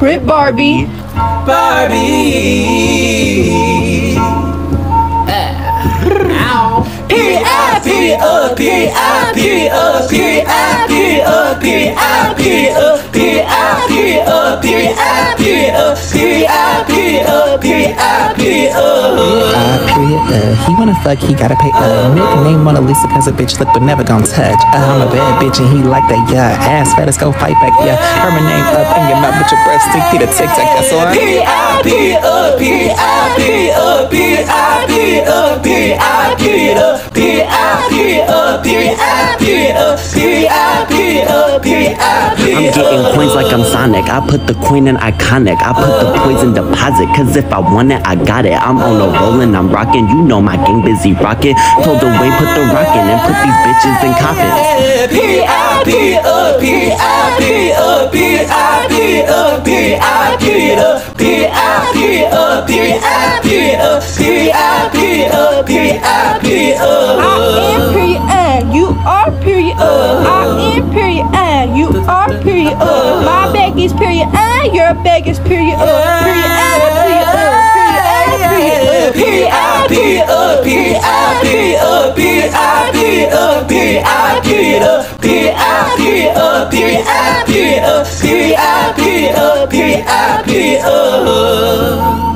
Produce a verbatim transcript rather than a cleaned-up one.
BRITT Barbie. Barbie. Period I, period up, period I, period up, period I, period up, period I, period up, period I, period up, period I, period up, period I, period up, period I, period up. Uh, period, uh, he wanna fuck, he gotta pay, uh, nickname Mona Lisa cause a bitch look but never gon' touch. Uh, I'm a bad bitch and he like that, yeah, ass fat, let's go fight back, yeah. Her my name up in your mouth with your breath sticky to tic tac, that's all. Period I, period up, period I, period up, period I, period up, period I, period up, period I, period up, period I, period up, period I, period up, period I, period up. I'm getting coins like I'm Sonic. I put the coin in iconic. I put the poison deposit. Cause if I want it, I got it. I'm on a rollin', I'm rockin'. You know my gang busy rockin'. Told the way, put the rockin' and put these bitches in coffins. Period I, period up, period I, period up, period I, period up, period I, period up, period I, period up, period I, period up, period I, period up, period I, period up. I am period and you are period up. I am period and you are period up. My bag is period and your bag is period up. Period and period up. Period and period up. Period I, period up, period I, period up, period I, period up, period I, period up, period I, period up, period I, period up, period I, period up, period I, period up.